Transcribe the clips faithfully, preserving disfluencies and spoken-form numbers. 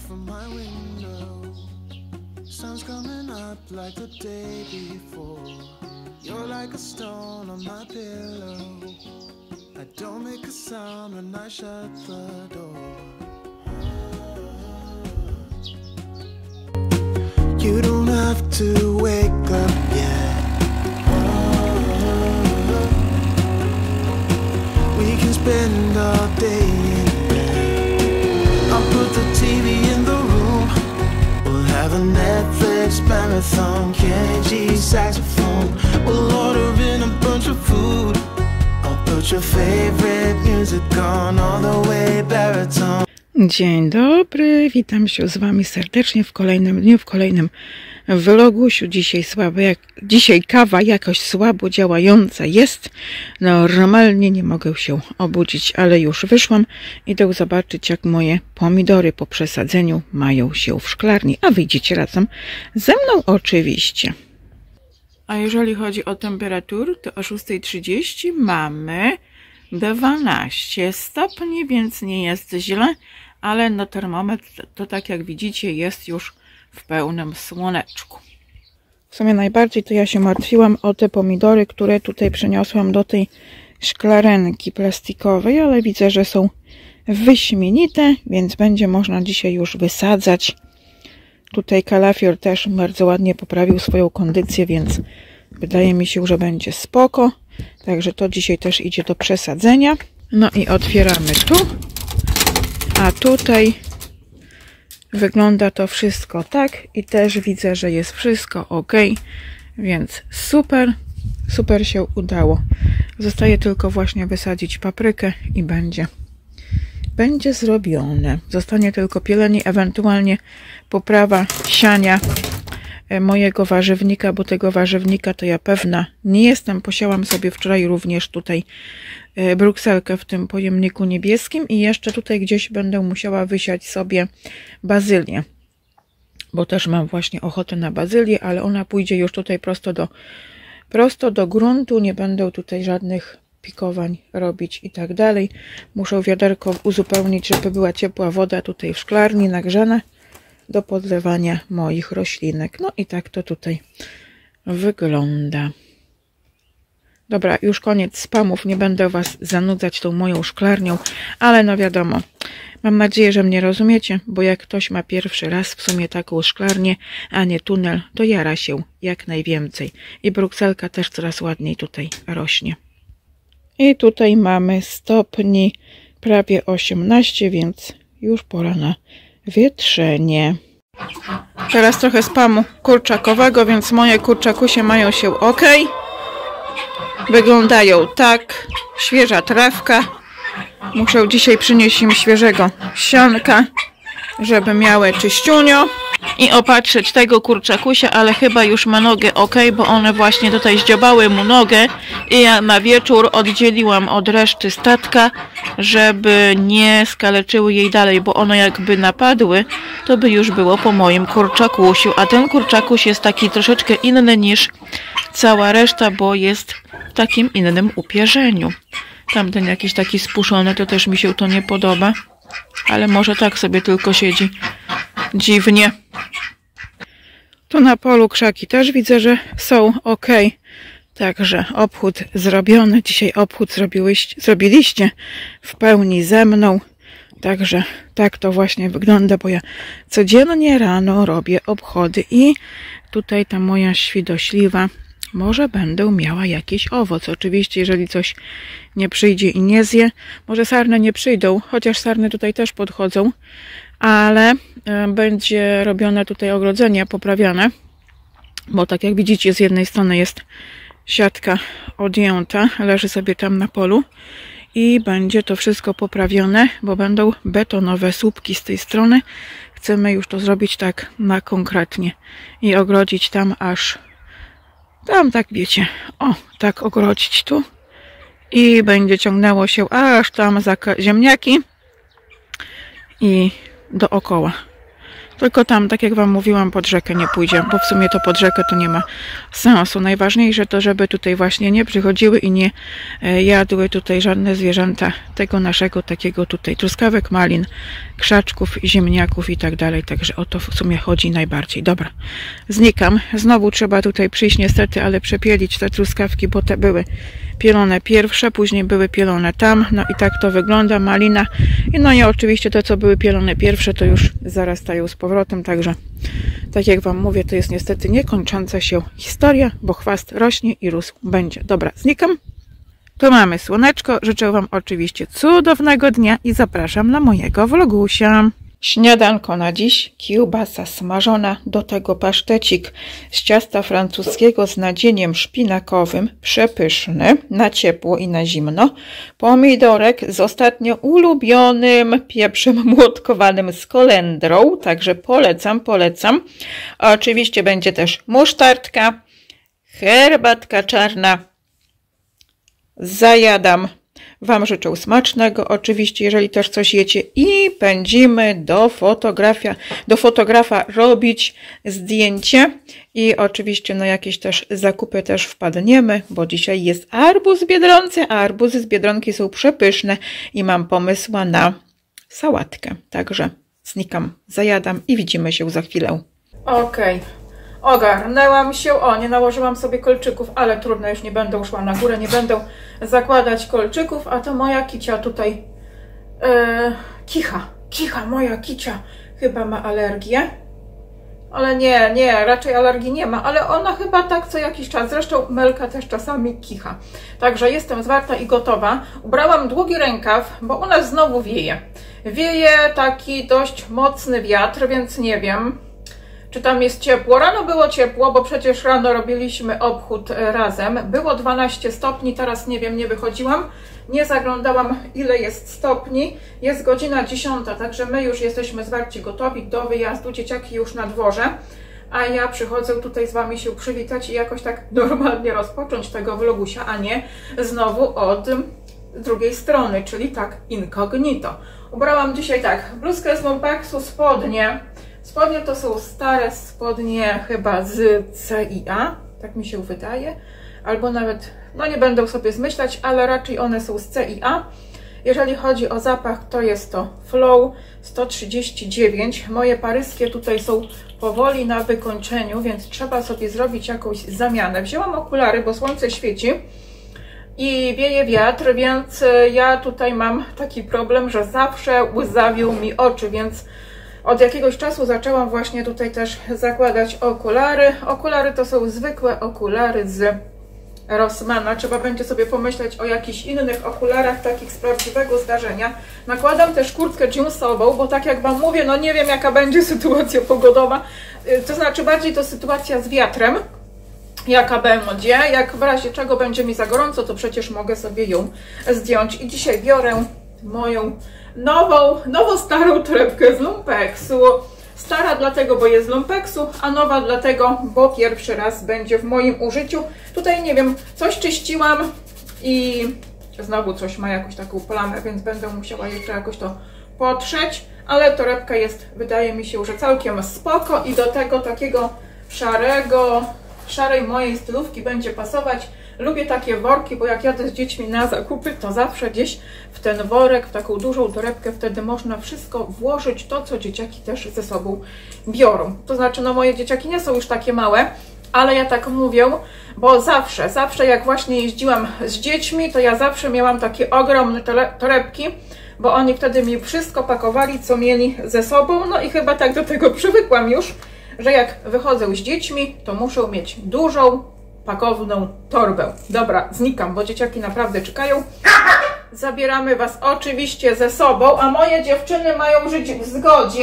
from my window. Sun's coming up like the day before. You're like a stone on my pillow. I don't make a sound when I shut the door. You don't have to wake up yet. We can spend all day in bed. I'll put the T V in the room. We'll have a Netflix marathon, Kenny G saxophone. We'll order in a bunch of food. I'll put your favorite music on all the way baritone. Dzień dobry, witam się z wami serdecznie w kolejnym dniu, w kolejnym vlogusiu. Dzisiaj słabo, jak, dzisiaj kawa jakoś słabo działająca jest. Normalnie nie mogę się obudzić, ale już wyszłam. Idę zobaczyć, jak moje pomidory po przesadzeniu mają się w szklarni. A wyjdziecie razem ze mną oczywiście. A jeżeli chodzi o temperaturę, to o szósta trzydzieści mamy dwanaście stopni, więc nie jest źle. Ale no termometr to tak jak widzicie jest już w pełnym słoneczku. W sumie najbardziej to ja się martwiłam o te pomidory, które tutaj przeniosłam do tej szklarenki plastikowej, ale widzę, że są wyśmienite, więc będzie można dzisiaj już wysadzać. Tutaj kalafior też bardzo ładnie poprawił swoją kondycję, więc wydaje mi się, że będzie spoko. Także to dzisiaj też idzie do przesadzenia. No i otwieramy tu. A tutaj wygląda to wszystko tak i też widzę, że jest wszystko ok, więc super, super się udało. Zostaje tylko właśnie wysadzić paprykę i będzie, będzie zrobione. Zostanie tylko pielenie, ewentualnie poprawa siania mojego warzywnika, bo tego warzywnika to ja pewna nie jestem. Posiałam sobie wczoraj również tutaj brukselkę w tym pojemniku niebieskim i jeszcze tutaj gdzieś będę musiała wysiać sobie bazylię, bo też mam właśnie ochotę na bazylię, ale ona pójdzie już tutaj prosto do, prosto do gruntu, nie będę tutaj żadnych pikowań robić i tak dalej. Muszę wiaderko uzupełnić, żeby była ciepła woda tutaj w szklarni nagrzana do podlewania moich roślinek. No i tak to tutaj wygląda. Dobra, już koniec spamów, nie będę was zanudzać tą moją szklarnią, ale no wiadomo, mam nadzieję, że mnie rozumiecie, bo jak ktoś ma pierwszy raz w sumie taką szklarnię, a nie tunel, to jara się jak najwięcej. I brukselka też coraz ładniej tutaj rośnie. I tutaj mamy stopni prawie osiemnaście, więc już pora na wietrzenie. Teraz trochę spamu kurczakowego, więc moje kurczakusie mają się ok. Wyglądają tak. Świeża trawka. Muszę dzisiaj przynieść im świeżego sianka, żeby miały czyściunio. I opatrzyć tego kurczakusia, ale chyba już ma nogę ok, bo one właśnie tutaj zdziobały mu nogę. I ja na wieczór oddzieliłam od reszty statka, żeby nie skaleczyły jej dalej, bo one jakby napadły, to by już było po moim kurczakusiu. A ten kurczakuś jest taki troszeczkę inny niż cała reszta, bo jest w takim innym upierzeniu. Tamten jakiś taki spuszczony, to też mi się to nie podoba. Ale może tak sobie tylko siedzi dziwnie. Tu na polu krzaki też widzę, że są ok. Także obchód zrobiony. Dzisiaj obchód zrobiłyście, zrobiliście w pełni ze mną. Także tak to właśnie wygląda, bo ja codziennie rano robię obchody i tutaj ta moja świdośliwa, może będę miała jakiś owoc. Oczywiście, jeżeli coś nie przyjdzie i nie zje, może sarny nie przyjdą, chociaż sarny tutaj też podchodzą, ale będzie robione tutaj ogrodzenie, poprawiane, bo tak jak widzicie, z jednej strony jest siatka odjęta, leży sobie tam na polu i będzie to wszystko poprawione, bo będą betonowe słupki z tej strony. Chcemy już to zrobić tak na konkretnie i ogrodzić tam aż tam, tak wiecie, o, tak ogrodzić tu i będzie ciągnęło się aż tam za ziemniaki i dookoła. Tylko tam, tak jak wam mówiłam, pod rzekę nie pójdzie, bo w sumie to pod rzekę to nie ma sensu. Najważniejsze to, żeby tutaj właśnie nie przychodziły i nie jadły tutaj żadne zwierzęta tego naszego takiego tutaj truskawek, malin krzaczków, ziemniaków i tak dalej. Także o to w sumie chodzi najbardziej. Dobra, znikam. Znowu trzeba tutaj przyjść niestety, ale przepielić te truskawki, bo te były pielone pierwsze, później były pielone tam. No i tak to wygląda. Malina. I no i oczywiście te, co były pielone pierwsze, to już zarastają z powrotem. Także tak jak wam mówię, to jest niestety niekończąca się historia, bo chwast rośnie i rósł będzie. Dobra, znikam. Tu mamy słoneczko. Życzę wam oczywiście cudownego dnia i zapraszam na mojego vlogusia. Śniadanko na dziś, kiełbasa smażona, do tego pasztecik z ciasta francuskiego z nadzieniem szpinakowym, przepyszny, na ciepło i na zimno, pomidorek z ostatnio ulubionym pieprzem młotkowanym z kolendrą, także polecam, polecam. Oczywiście będzie też musztardka, herbatka czarna, zajadam. Wam życzę smacznego, oczywiście, jeżeli też coś jecie, i pędzimy do fotografia, do fotografa robić zdjęcie i oczywiście na jakieś też zakupy też wpadniemy, bo dzisiaj jest arbuz z Biedronki, a arbuzy z Biedronki są przepyszne i mam pomysł na sałatkę. Także znikam, zajadam i widzimy się za chwilę. Okej. Okay. Ogarnęłam się, o, nie nałożyłam sobie kolczyków, ale trudno, już nie będę szła na górę, nie będę zakładać kolczyków, a to moja kicia tutaj e, kicha, kicha, moja kicia chyba ma alergię, ale nie, nie, raczej alergii nie ma, ale ona chyba tak co jakiś czas, zresztą Melka też czasami kicha, także jestem zwarta i gotowa. Ubrałam długi rękaw, bo u nas znowu wieje, wieje taki dość mocny wiatr, więc nie wiem, czy tam jest ciepło. Rano było ciepło, bo przecież rano robiliśmy obchód razem. Było dwanaście stopni, teraz nie wiem, nie wychodziłam. Nie zaglądałam, ile jest stopni. Jest godzina dziesiąta, także my już jesteśmy zwarci, gotowi do wyjazdu. Dzieciaki już na dworze. A ja przychodzę tutaj z wami się przywitać i jakoś tak normalnie rozpocząć tego vlogusia, a nie znowu od drugiej strony, czyli tak incognito. Ubrałam dzisiaj tak, bluzkę z lumpeksu, spodnie. Spodnie to są stare spodnie chyba z C i A, tak mi się wydaje, albo nawet, no nie będę sobie zmyślać, ale raczej one są z C i A. Jeżeli chodzi o zapach, to jest to Flow sto trzydzieści dziewięć. Moje paryskie tutaj są powoli na wykończeniu, więc trzeba sobie zrobić jakąś zamianę. Wzięłam okulary, bo słońce świeci i wieje wiatr, więc ja tutaj mam taki problem, że zawsze łzawią mi oczy, więc od jakiegoś czasu zaczęłam właśnie tutaj też zakładać okulary. Okulary to są zwykłe okulary z Rossmana. Trzeba będzie sobie pomyśleć o jakichś innych okularach, takich z prawdziwego zdarzenia. Nakładam też kurtkę jeansową, bo tak jak wam mówię, no nie wiem jaka będzie sytuacja pogodowa. To znaczy bardziej to sytuacja z wiatrem, jaka będzie. Jak w razie czego będzie mi za gorąco, to przecież mogę sobie ją zdjąć. I dzisiaj biorę moją nową, nowo starą torebkę z lumpeksu. Stara dlatego, bo jest z lumpeksu, a nowa dlatego, bo pierwszy raz będzie w moim użyciu. Tutaj nie wiem, coś czyściłam i znowu coś ma jakąś taką plamę, więc będę musiała jeszcze jakoś to potrzeć, ale torebka jest, wydaje mi się, że całkiem spoko i do tego takiego szarego, szarej mojej stylówki będzie pasować. Lubię takie worki, bo jak jadę z dziećmi na zakupy, to zawsze gdzieś w ten worek, w taką dużą torebkę, wtedy można wszystko włożyć, to co dzieciaki też ze sobą biorą. To znaczy, no moje dzieciaki nie są już takie małe, ale ja tak mówię, bo zawsze, zawsze jak właśnie jeździłam z dziećmi, to ja zawsze miałam takie ogromne torebki, bo oni wtedy mi wszystko pakowali, co mieli ze sobą, no i chyba tak do tego przywykłam już, że jak wychodzę z dziećmi, to muszę mieć dużą, pakowną torbę. Dobra, znikam, bo dzieciaki naprawdę czekają. Zabieramy was oczywiście ze sobą, a moje dziewczyny mają żyć w zgodzie.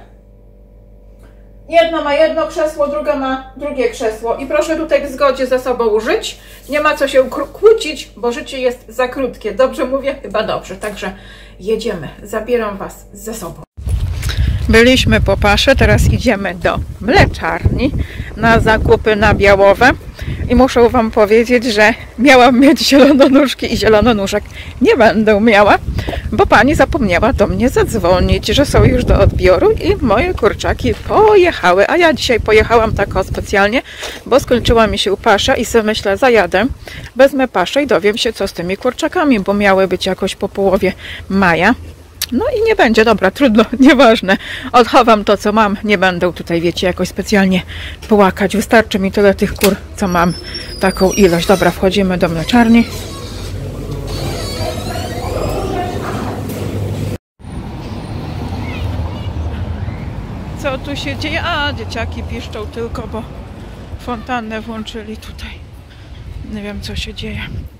Jedna ma jedno krzesło, druga ma drugie krzesło. I proszę tutaj w zgodzie ze sobą żyć. Nie ma co się kłócić, bo życie jest za krótkie. Dobrze mówię? Chyba dobrze. Także jedziemy. Zabieram was ze sobą. Byliśmy po pasze, teraz idziemy do mleczarni na zakupy na Białowe. I muszę wam powiedzieć, że miałam mieć zielononóżki i zielononóżek nie będę miała, bo pani zapomniała do mnie zadzwonić, że są już do odbioru i moje kurczaki pojechały. A ja dzisiaj pojechałam tak o specjalnie, bo skończyła mi się pasza i sobie myślę, zajadę, wezmę paszę i dowiem się, co z tymi kurczakami, bo miały być jakoś po połowie maja. No i nie będzie, dobra, trudno, nieważne. Odchowam to, co mam, nie będę tutaj, wiecie, jakoś specjalnie płakać. Wystarczy mi tyle tych kur, co mam, taką ilość. Dobra, wchodzimy do mleczarni. Co tu się dzieje? A, dzieciaki piszczą tylko, bo fontannę włączyli tutaj. Nie wiem, co się dzieje.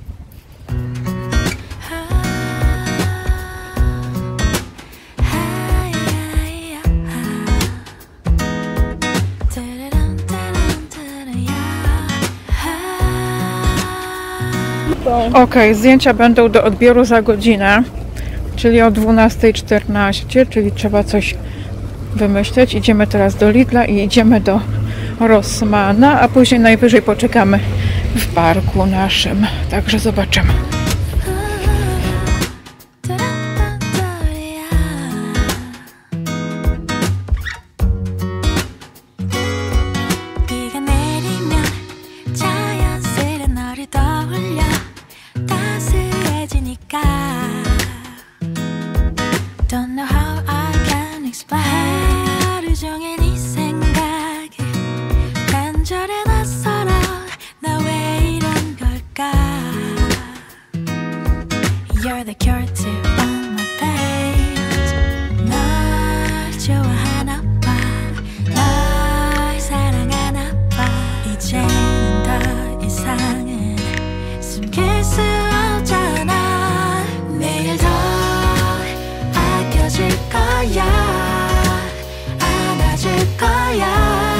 Ok, zdjęcia będą do odbioru za godzinę, czyli o dwunasta czternaście, czyli trzeba coś wymyśleć. Idziemy teraz do Lidla i idziemy do Rossmana, a później najwyżej poczekamy w parku naszym. Także zobaczymy. You're the cure to all my pains. 널 좋아하나 봐, 널 사랑하나 봐. 이제는 더 이상은 숨길 수 없잖아. 매일 더 아껴줄 거야, 안아줄 거야.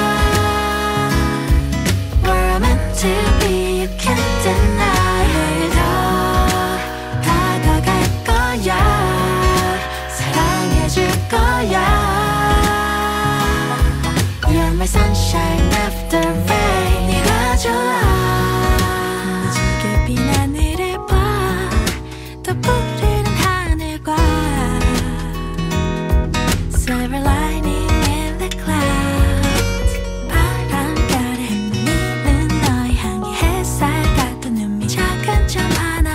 We're meant to be, you can't deny. 매일 더 사랑해줄 거야. You're my sunshine after rain. 네가 좋아. 늦게 빈 하늘을 봐, 더 푸르른 하늘과 silver lining in the clouds. 바람결에 미는 너의 향기, 햇살 같은 눈밑 작은 점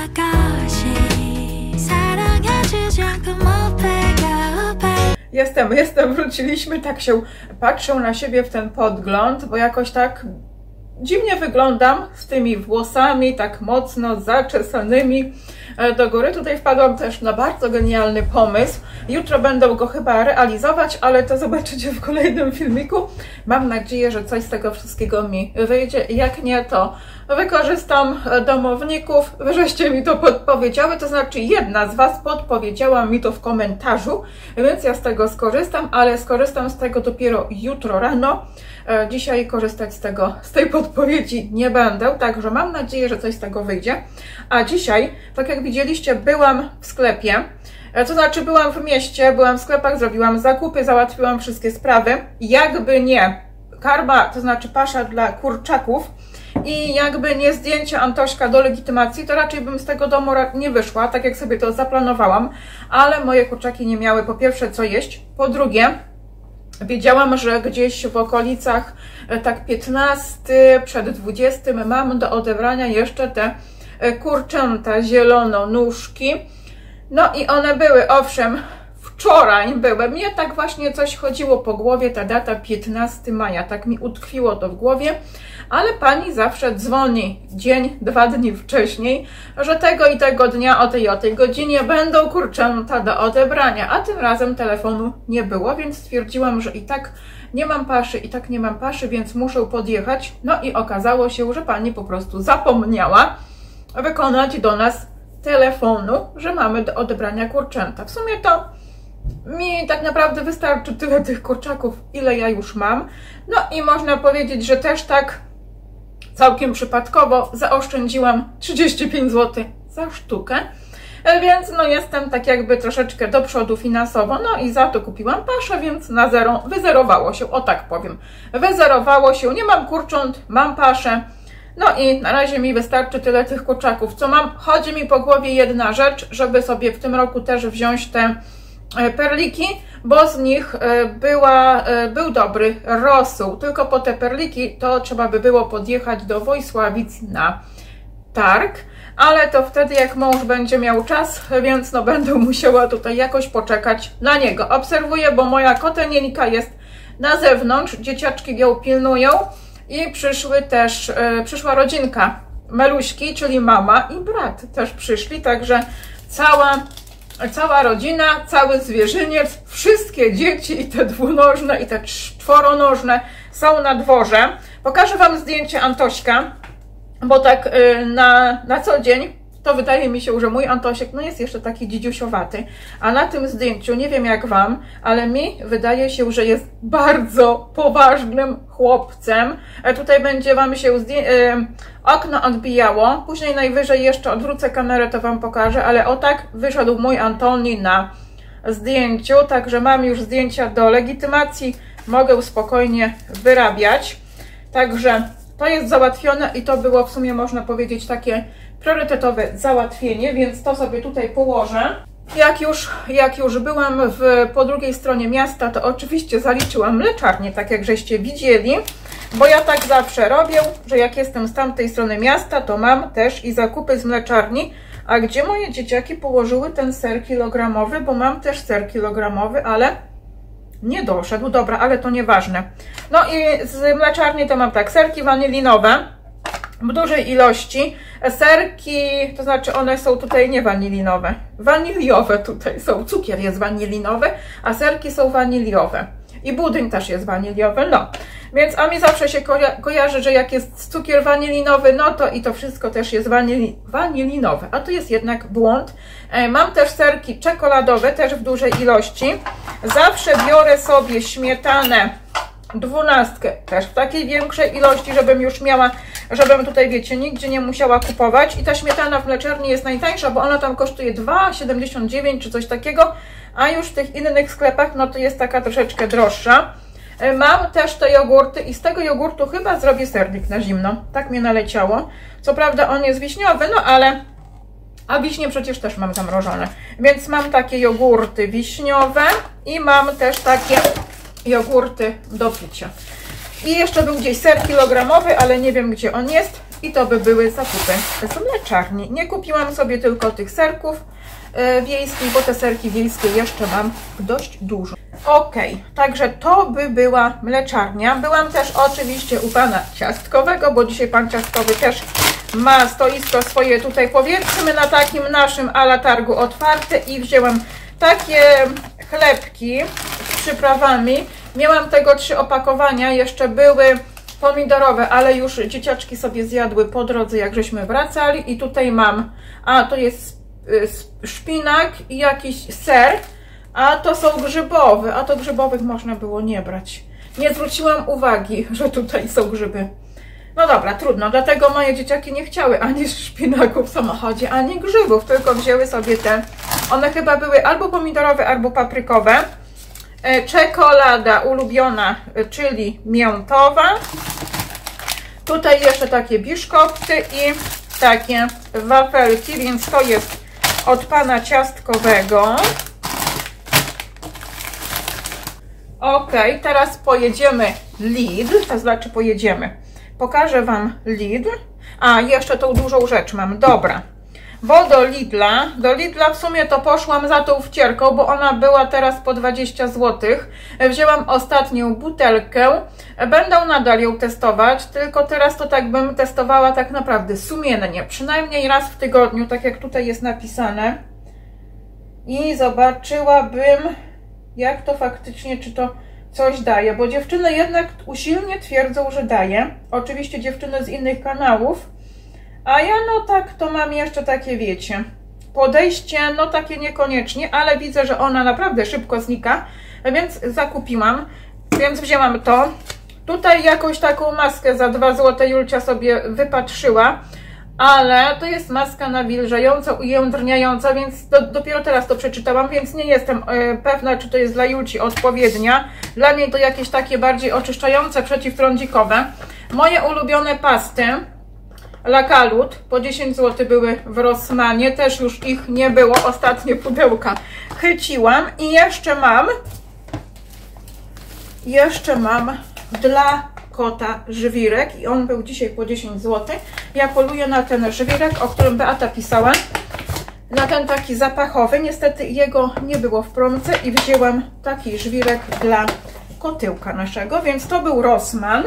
하나것이 사랑해주지 않고 못 배겨. Jestem, jestem, wróciliśmy, tak się patrzę na siebie w ten podgląd, bo jakoś tak dziwnie wyglądam z tymi włosami, tak mocno zaczesanymi do góry. Tutaj wpadłam też na bardzo genialny pomysł. Jutro będę go chyba realizować, ale to zobaczycie w kolejnym filmiku. Mam nadzieję, że coś z tego wszystkiego mi wyjdzie. Jak nie, to wykorzystam domowników. Wy żeście mi to podpowiedziały, to znaczy jedna z Was podpowiedziała mi to w komentarzu, więc ja z tego skorzystam, ale skorzystam z tego dopiero jutro rano. Dzisiaj korzystać z tego, z tej podpowiedzi nie będę, także mam nadzieję, że coś z tego wyjdzie. A dzisiaj, tak jak widzieliście, byłam w sklepie, to znaczy byłam w mieście, byłam w sklepach, zrobiłam zakupy, załatwiłam wszystkie sprawy. Jakby nie karma, to znaczy pasza dla kurczaków i jakby nie zdjęcie Antośka do legitymacji, to raczej bym z tego domu nie wyszła, tak jak sobie to zaplanowałam, ale moje kurczaki nie miały po pierwsze co jeść, po drugie wiedziałam, że gdzieś w okolicach tak piętnastego przed dwudziestym mam do odebrania jeszcze te kurczęta zielononóżki. No i one były, owszem, wczoraj były. Mnie tak właśnie coś chodziło po głowie, ta data piętnastego maja, tak mi utkwiło to w głowie, ale pani zawsze dzwoni dzień, dwa dni wcześniej, że tego i tego dnia o tej i o tej godzinie będą kurczęta do odebrania, a tym razem telefonu nie było, więc stwierdziłam, że i tak nie mam paszy, i tak nie mam paszy, więc muszę podjechać. No i okazało się, że pani po prostu zapomniała wykonać do nas telefonu, że mamy do odebrania kurczęta. W sumie to mi tak naprawdę wystarczy tyle tych kurczaków, ile ja już mam. No i można powiedzieć, że też tak całkiem przypadkowo zaoszczędziłam trzydzieści pięć złotych za sztukę. Więc no jestem tak jakby troszeczkę do przodu finansowo, no i za to kupiłam paszę, więc na zero wyzerowało się, o tak powiem. Wyzerowało się, nie mam kurcząt, mam paszę. No i na razie mi wystarczy tyle tych kurczaków, co mam. Chodzi mi po głowie jedna rzecz, żeby sobie w tym roku też wziąć te perliki, bo z nich była, był dobry rosół. Tylko po te perliki to trzeba by było podjechać do Wojsławic na targ. ale to wtedy jak mąż będzie miał czas, więc no będę musiała tutaj jakoś poczekać na niego. Obserwuję, bo moja kotenienka jest na zewnątrz, dzieciaczki ją pilnują i przyszły też, yy, przyszła rodzinka Meluśki, czyli mama i brat też przyszli, także cała, cała rodzina, cały zwierzyniec, wszystkie dzieci i te dwunożne i te czworonożne są na dworze. Pokażę Wam zdjęcie Antośka, bo tak yy, na, na co dzień to wydaje mi się, że mój Antosiek no jest jeszcze taki dzidziusiowaty, a na tym zdjęciu, nie wiem jak Wam, ale mi wydaje się, że jest bardzo poważnym chłopcem. E, tutaj będzie Wam się yy, okno odbijało, później najwyżej jeszcze odwrócę kamerę, to Wam pokażę, ale o tak wyszedł mój Antoni na zdjęciu, także mam już zdjęcia do legitymacji, mogę spokojnie wyrabiać, także to jest załatwione i to było w sumie, można powiedzieć, takie priorytetowe załatwienie, więc to sobie tutaj położę. Jak już, jak już byłam w, po drugiej stronie miasta, to oczywiście zaliczyłam mleczarnię, tak jak żeście widzieli, bo ja tak zawsze robię, że jak jestem z tamtej strony miasta, to mam też i zakupy z mleczarni. A gdzie moje dzieciaki położyły ten ser kilogramowy, bo mam też ser kilogramowy, ale nie doszedł, dobra, ale to nieważne. No i z mleczarni to mam tak, serki wanilinowe w dużej ilości, serki, to znaczy one są tutaj nie wanilinowe, waniliowe tutaj są, cukier jest wanilinowy, a serki są waniliowe i budyń też jest waniliowy, no. Więc a mi zawsze się koja kojarzy, że jak jest cukier wanilinowy, no to i to wszystko też jest wanili wanilinowe, a tu jest jednak błąd. E, mam też serki czekoladowe, też w dużej ilości. Zawsze biorę sobie śmietanę dwunastkę, też w takiej większej ilości, żebym już miała, żebym tutaj, wiecie, nigdzie nie musiała kupować. I ta śmietana w mleczarni jest najtańsza, bo ona tam kosztuje dwa siedemdziesiąt dziewięć czy coś takiego, a już w tych innych sklepach, no to jest taka troszeczkę droższa. Mam też te jogurty i z tego jogurtu chyba zrobię sernik na zimno. Tak mnie naleciało. Co prawda on jest wiśniowy, no ale... A wiśnie przecież też mam zamrożone. Więc mam takie jogurty wiśniowe i mam też takie jogurty do picia. I jeszcze był gdzieś ser kilogramowy, ale nie wiem gdzie on jest. I to by były zakupy z mleczarni. Nie kupiłam sobie tylko tych serków yy, wiejskich, bo te serki wiejskie jeszcze mam dość dużo. Ok, także to by była mleczarnia. Byłam też oczywiście u pana Ciastkowego, bo dzisiaj pan Ciastkowy też ma stoisko swoje tutaj, powiedzmy, na takim naszym ala targu otwarte i wzięłam takie chlebki z przyprawami. Miałam tego trzy opakowania, jeszcze były pomidorowe, ale już dzieciaczki sobie zjadły po drodze, jak żeśmy wracali. I tutaj mam, a to jest szpinak i jakiś ser, a to są grzybowe, a to grzybowych można było nie brać. Nie zwróciłam uwagi, że tutaj są grzyby. No dobra, trudno, dlatego moje dzieciaki nie chciały ani szpinaku w samochodzie, ani grzybów, tylko wzięły sobie te, one chyba były albo pomidorowe, albo paprykowe. E, czekolada ulubiona, czyli miętowa. Tutaj jeszcze takie biszkopty i takie wafelki, więc to jest od pana Ciastkowego. Ok, teraz pojedziemy Lidl, to znaczy pojedziemy. Pokażę Wam Lidl. A, jeszcze tą dużą rzecz mam, dobra. Bo do Lidla, do Lidla w sumie to poszłam za tą wcierką, bo ona była teraz po dwadzieścia złotych. Wzięłam ostatnią butelkę. Będę nadal ją testować, tylko teraz to tak bym testowała tak naprawdę sumiennie. Przynajmniej raz w tygodniu, tak jak tutaj jest napisane. I zobaczyłabym, jak to faktycznie, czy to coś daje, bo dziewczyny jednak usilnie twierdzą, że daje. Oczywiście dziewczyny z innych kanałów, a ja no tak to mam jeszcze takie, wiecie, podejście, no takie niekoniecznie, ale widzę, że ona naprawdę szybko znika, więc zakupiłam, więc wzięłam to. Tutaj jakąś taką maskę za dwa złote Julcia sobie wypatrzyła, ale to jest maska nawilżająca, ujędrniająca, więc do, dopiero teraz to przeczytałam, więc nie jestem y, pewna, czy to jest dla Julci odpowiednia. Dla niej to jakieś takie bardziej oczyszczające, przeciwtrądzikowe. Moje ulubione pasty Lakalut po dziesięć złotych były w Rossmanie, też już ich nie było, ostatnie pudełka chyciłam. I jeszcze mam, jeszcze mam dla kota żwirek i on był dzisiaj po dziesięć złotych. Ja poluję na ten żwirek, o którym Beata pisała, na ten taki zapachowy. Niestety jego nie było w promce i wzięłam taki żwirek dla kotyłka naszego, więc to był Rossmann.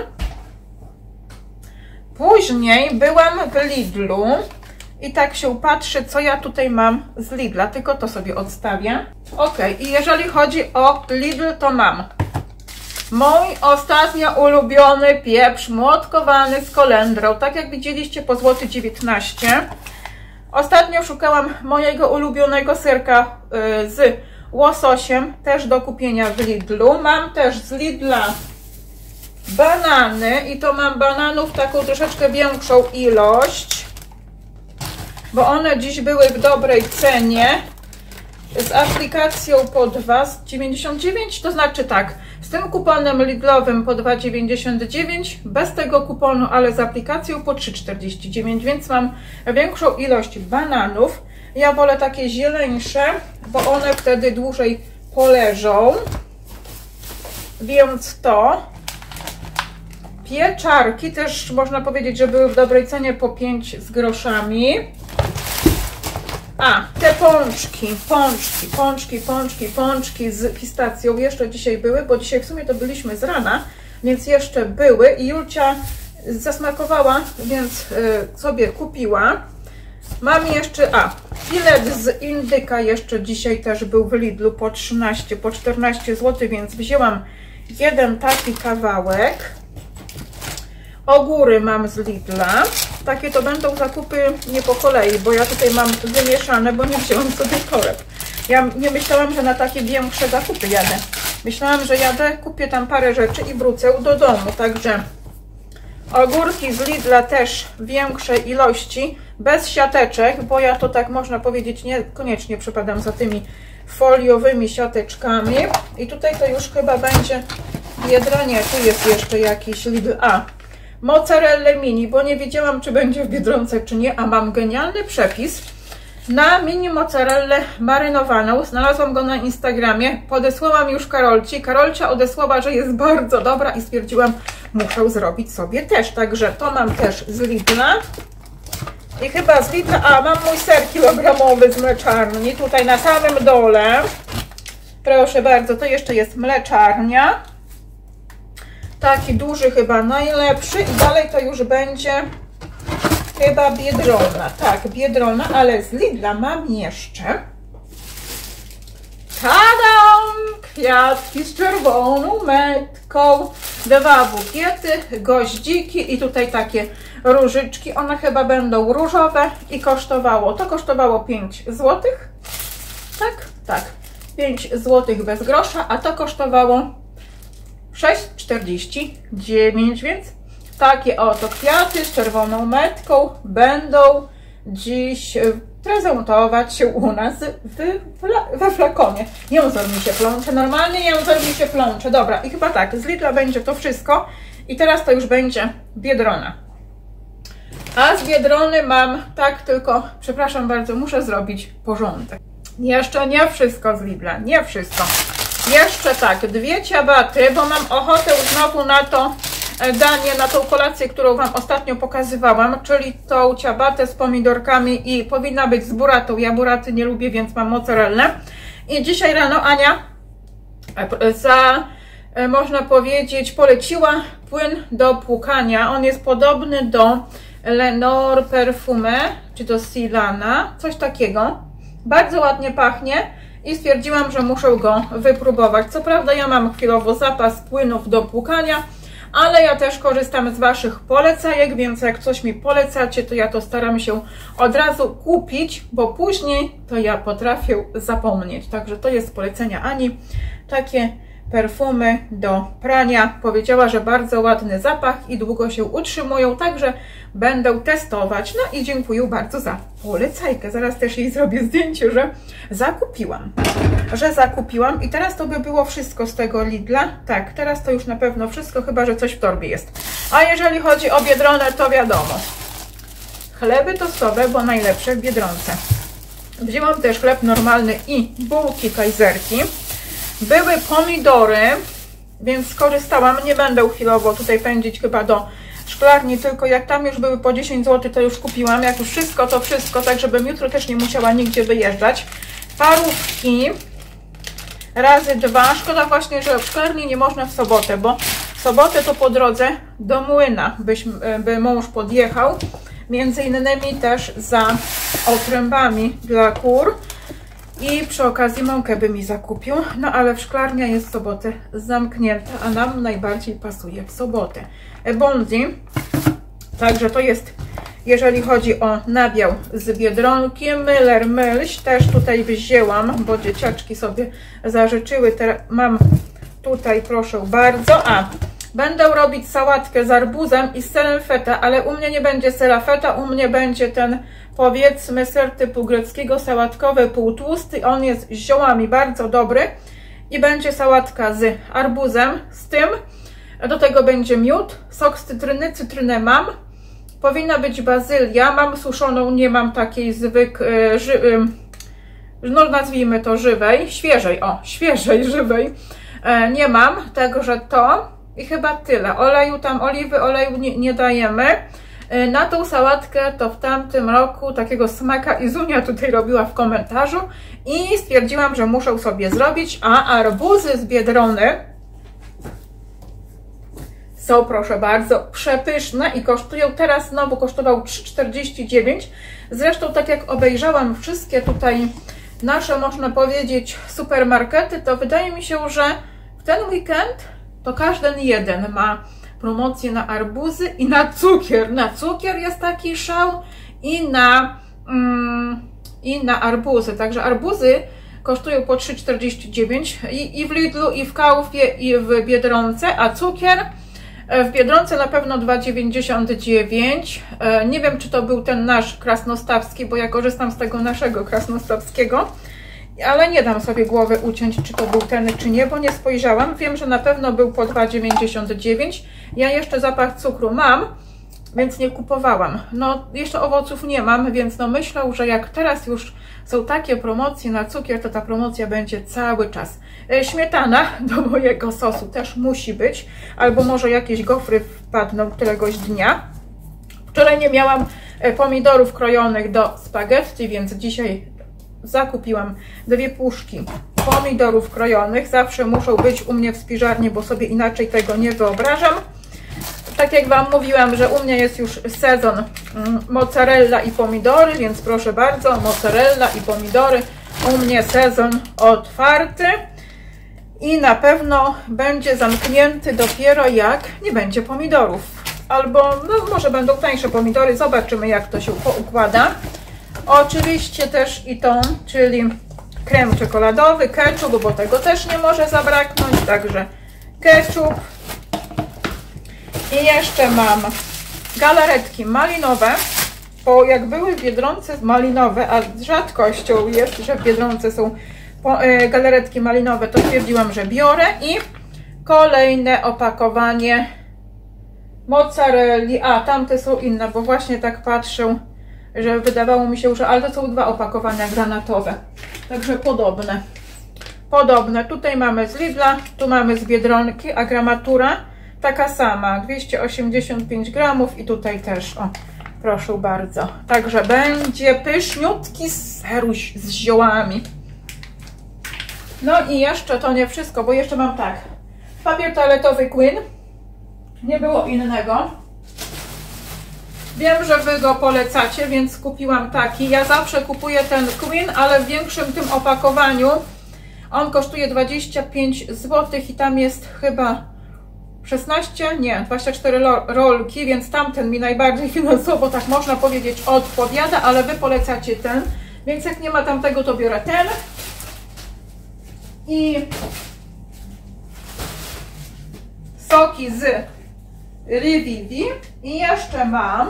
Później byłam w Lidlu i tak się patrzy, co ja tutaj mam z Lidla, tylko to sobie odstawię. Ok, i jeżeli chodzi o Lidl, to mam mój ostatnio ulubiony pieprz młotkowany z kolendrą, tak jak widzieliście, po złoty dziewiętnaście. Ostatnio szukałam mojego ulubionego serka yy, z łososiem, też do kupienia w Lidlu. Mam też z Lidla banany i to mam bananów taką troszeczkę większą ilość, bo one dziś były w dobrej cenie z aplikacją po dwa dziewięćdziesiąt dziewięć, to znaczy tak, z tym kuponem Lidlowym po dwa dziewięćdziesiąt dziewięć, bez tego kuponu, ale z aplikacją po trzy czterdzieści dziewięć, więc mam większą ilość bananów. Ja wolę takie zieleńsze, bo one wtedy dłużej poleżą, więc to. Pieczarki też można powiedzieć, że były w dobrej cenie po pięć z groszami. A, te pączki, pączki, pączki, pączki, pączki z pistacją jeszcze dzisiaj były, bo dzisiaj w sumie to byliśmy z rana, więc jeszcze były i Julcia zasmakowała, więc y, sobie kupiła. Mam jeszcze, a, filet z indyka jeszcze dzisiaj też był w Lidlu po trzynaście, po czternaście złotych, więc wzięłam jeden taki kawałek. Ogóry mam z Lidla. Takie to będą zakupy nie po kolei, bo ja tutaj mam wymieszane, bo nie wzięłam sobie toreb. Ja nie myślałam, że na takie większe zakupy jadę. Myślałam, że jadę, kupię tam parę rzeczy i wrócę do domu. Także ogórki z Lidla też większej ilości, bez siateczek, bo ja to tak można powiedzieć niekoniecznie przepadam za tymi foliowymi siateczkami. I tutaj to już chyba będzie Biedronie, tu jest jeszcze jakiś Lidl. A, mozzarella mini, bo nie wiedziałam, czy będzie w Biedronce, czy nie, a mam genialny przepis na mini mozzarellę marynowaną. Znalazłam go na Instagramie, podesłałam już Karolci. Karolcia odesłała, że jest bardzo dobra i stwierdziłam, muszę zrobić sobie też. Także to mam też z Lidla. I chyba z Lidla, a mam mój ser kilogramowy z mleczarni, tutaj na samym dole. Proszę bardzo, to jeszcze jest mleczarnia. Taki duży, chyba najlepszy, i dalej to już będzie chyba Biedrona. Tak, Biedrona, ale z Lidla mam jeszcze tadam! Kwiatki z czerwoną metką, dwa bukiety, goździki i tutaj takie różyczki. One chyba będą różowe i kosztowało, to kosztowało pięć złotych. Tak, tak, pięć złotych bez grosza, a to kosztowało sześć czterdzieści dziewięć, więc takie oto kwiaty z czerwoną metką będą dziś prezentować się u nas w, we flakonie. Język mi się plącze, normalnie język mi się plącze. Dobra, i chyba tak, z Lidla będzie to wszystko i teraz to już będzie Biedrona. A z Biedrony mam, tak tylko, przepraszam bardzo, muszę zrobić porządek. Jeszcze nie wszystko z Lidla, nie wszystko. Jeszcze tak, dwie ciabaty, bo mam ochotę znowu na to danie, na tą kolację, którą Wam ostatnio pokazywałam, czyli tą ciabatę z pomidorkami i powinna być z buratą. Ja buraty nie lubię, więc mam mozzarellę. I dzisiaj rano Ania za, można powiedzieć, poleciła płyn do płukania. On jest podobny do Lenor Perfume, czy to Silana, coś takiego. Bardzo ładnie pachnie. I stwierdziłam, że muszę go wypróbować. Co prawda ja mam chwilowo zapas płynów do płukania, ale ja też korzystam z Waszych polecajek, więc jak coś mi polecacie, to ja to staram się od razu kupić, bo później to ja potrafię zapomnieć. Także to jest z polecenia Ani. Takie perfumy do prania. Powiedziała, że bardzo ładny zapach i długo się utrzymują, także będę testować. No i dziękuję bardzo za polecajkę. Zaraz też jej zrobię zdjęcie, że zakupiłam. Że zakupiłam. I teraz to by było wszystko z tego Lidla. Tak, teraz to już na pewno wszystko, chyba że coś w torbie jest. A jeżeli chodzi o Biedronę, to wiadomo. Chleby tostowe, bo najlepsze w Biedronce. Wzięłam też chleb normalny i bułki kajzerki. Były pomidory, więc skorzystałam. Nie będę chwilowo tutaj pędzić chyba do szklarni, tylko jak tam już były po dziesięć złotych, to już kupiłam. Jak już wszystko, to wszystko, tak żebym jutro też nie musiała nigdzie wyjeżdżać. Parówki razy dwa. Szkoda właśnie, że w szklarni nie można w sobotę, bo w sobotę to po drodze do młyna byś, by mąż podjechał. Między innymi też za otrębami dla kur. I przy okazji mąkę by mi zakupił. No ale szklarnia jest w sobotę zamknięta, a nam najbardziej pasuje w sobotę. Bondi. Także to jest, jeżeli chodzi o nabiał z Biedronki. Müller Milch też tutaj wzięłam, bo dzieciaczki sobie zażyczyły. Teraz mam tutaj, proszę bardzo. A, będę robić sałatkę z arbuzem i z serem feta, ale u mnie nie będzie sera feta, u mnie będzie ten, powiedzmy, ser typu greckiego, sałatkowy, półtłusty. On jest z ziołami, bardzo dobry. I będzie sałatka z arbuzem, z tym. Do tego będzie miód, sok z cytryny, cytrynę mam. Powinna być bazylia, mam suszoną, nie mam takiej zwykłej, no nazwijmy to żywej, świeżej, o, świeżej, żywej. Nie mam, także to i chyba tyle. Oleju tam, oliwy, oleju nie, nie dajemy. Na tą sałatkę to w tamtym roku takiego smaka Izunia tutaj robiła w komentarzu i stwierdziłam, że muszę sobie zrobić, a arbuzy z Biedrony są, proszę bardzo, przepyszne i kosztują, teraz znowu kosztował trzy czterdzieści dziewięć. Zresztą tak jak obejrzałam wszystkie tutaj nasze, można powiedzieć, supermarkety, to wydaje mi się, że w ten weekend to każdy jeden ma promocję na arbuzy i na cukier. Na cukier jest taki szał i na, mm, i na arbuzy. Także arbuzy kosztują po trzy czterdzieści dziewięć i, i w Lidlu, i w Kaufie, i w Biedronce, a cukier w Biedronce na pewno dwa dziewięćdziesiąt dziewięć. Nie wiem, czy to był ten nasz krasnostawski, bo ja korzystam z tego naszego krasnostawskiego, ale nie dam sobie głowy uciąć, czy to był ten, czy nie, bo nie spojrzałam. Wiem, że na pewno był po dwa dziewięćdziesiąt dziewięć. Ja jeszcze zapach cukru mam, więc nie kupowałam. No, jeszcze owoców nie mam, więc no myślę, że jak teraz już są takie promocje na cukier, to ta promocja będzie cały czas. Śmietana do mojego sosu też musi być, albo może jakieś gofry wpadną któregoś dnia. Wczoraj nie miałam pomidorów krojonych do spaghetti, więc dzisiaj zakupiłam dwie puszki pomidorów krojonych. Zawsze muszą być u mnie w spiżarni, bo sobie inaczej tego nie wyobrażam. Tak jak Wam mówiłam, że u mnie jest już sezon mozzarella i pomidory, więc proszę bardzo, mozzarella i pomidory. U mnie sezon otwarty i na pewno będzie zamknięty dopiero jak nie będzie pomidorów. Albo no, może będą tańsze pomidory, zobaczymy jak to się poukłada. Oczywiście też i tą, czyli krem czekoladowy, ketchup, bo tego też nie może zabraknąć, także ketchup. I jeszcze mam galaretki malinowe, bo jak były w Biedronce malinowe, a z rzadkością jest, że w Biedronce są galaretki malinowe, to stwierdziłam, że biorę. I kolejne opakowanie mozzarelli, a tamte są inne, bo właśnie tak patrzę, że wydawało mi się, że ale to są dwa opakowania granatowe, także podobne. Podobne, tutaj mamy z Lidla, tu mamy z Biedronki, a gramatura taka sama, dwieście osiemdziesiąt pięć gramów i tutaj też, o, proszę bardzo. Także będzie pyszniutki seruś z ziołami. No i jeszcze to nie wszystko, bo jeszcze mam tak, papier toaletowy Queen, nie było innego. Wiem, że Wy go polecacie, więc kupiłam taki. Ja zawsze kupuję ten Queen, ale w większym tym opakowaniu. On kosztuje dwadzieścia pięć złotych i tam jest chyba szesnaście, nie, dwadzieścia cztery rolki, więc tamten mi najbardziej finansowo, tak można powiedzieć, odpowiada, ale Wy polecacie ten, więc jak nie ma tamtego, to biorę ten. I soki z Rivivi i jeszcze mam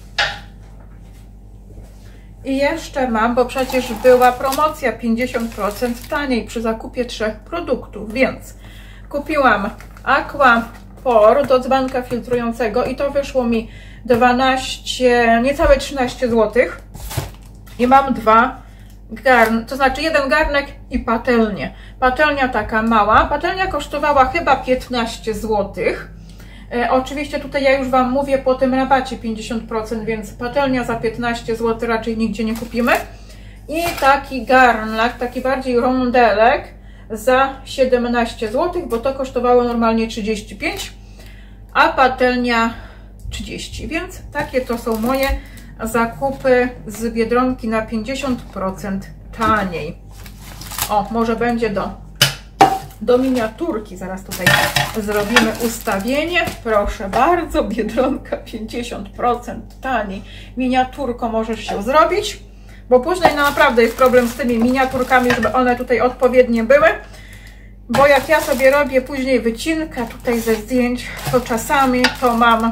i jeszcze mam, bo przecież była promocja pięćdziesiąt procent taniej przy zakupie trzech produktów, więc kupiłam Aqua Por do dzbanka filtrującego i to wyszło mi dwanaście, niecałe trzynaście złotych i mam dwa garn, to znaczy jeden garnek i patelnię. Patelnia taka mała. Patelnia kosztowała chyba piętnaście złotych. E, oczywiście tutaj ja już Wam mówię po tym rabacie pięćdziesiąt procent, więc patelnia za piętnaście złotych raczej nigdzie nie kupimy. I taki garnlak, taki bardziej rondelek za siedemnaście złotych, bo to kosztowało normalnie trzydzieści pięć, a patelnia trzydzieści, więc takie to są moje zakupy z Biedronki na pięćdziesiąt procent taniej. O, może będzie do, do miniaturki, zaraz tutaj zrobimy ustawienie. Proszę bardzo, Biedronka pięćdziesiąt procent taniej. Miniaturką możesz się zrobić, bo później no, naprawdę jest problem z tymi miniaturkami, żeby one tutaj odpowiednie były. Bo jak ja sobie robię później wycinkę tutaj ze zdjęć, to czasami to mam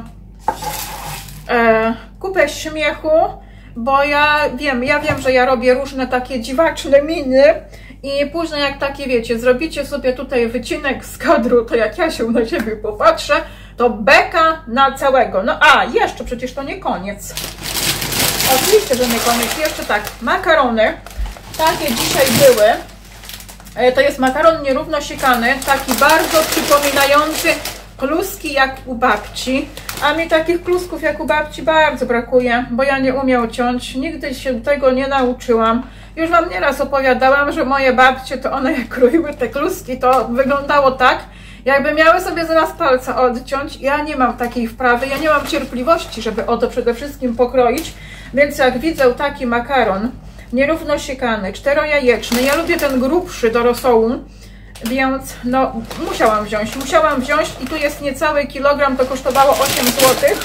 e, kupę śmiechu, bo ja wiem, ja wiem, że ja robię różne takie dziwaczne miny i później jak takie wiecie, zrobicie sobie tutaj wycinek z kadru, to jak ja się na siebie popatrzę, to beka na całego. No a, jeszcze przecież to nie koniec. Oczywiście, że nie koniec. Jeszcze tak, makarony, takie dzisiaj były. To jest makaron nierówno siekany, taki bardzo przypominający kluski jak u babci. A mi takich klusków jak u babci bardzo brakuje, bo ja nie umiem ciąć. Nigdy się tego nie nauczyłam. Już Wam nieraz opowiadałam, że moje babcie, to one jak kroiły te kluski, to wyglądało tak, jakby miały sobie zaraz palca odciąć. Ja nie mam takiej wprawy, ja nie mam cierpliwości, żeby o to przede wszystkim pokroić. Więc jak widzę taki makaron nierówno siekany, czterojajeczny, ja lubię ten grubszy do rosołu, więc no musiałam wziąć, musiałam wziąć i tu jest niecały kilogram, to kosztowało osiem złotych.